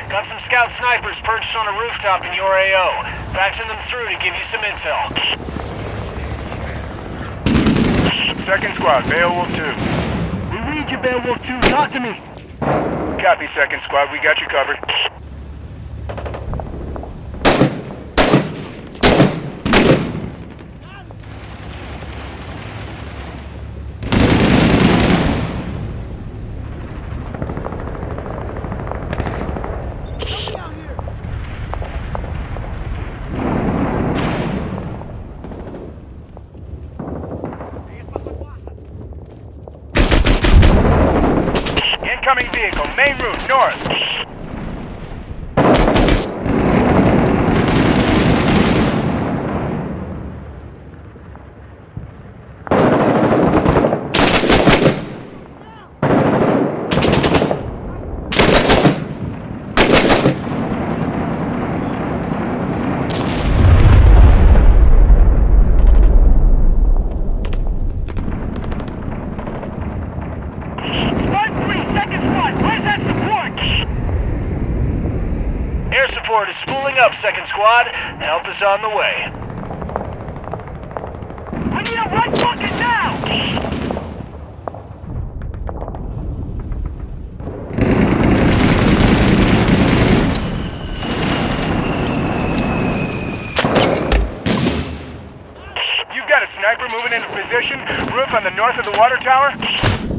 Got some scout snipers perched on a rooftop in your AO. Patching them through to give you some intel. Second squad, Beowulf 2. We read you, Beowulf 2. Talk to me. Copy, second squad. We got you covered. Incoming vehicle, main route, north. Air support is spooling up, second squad. Help is on the way. We need a right bucket now! You've got a sniper moving into position. Roof on the north of the water tower.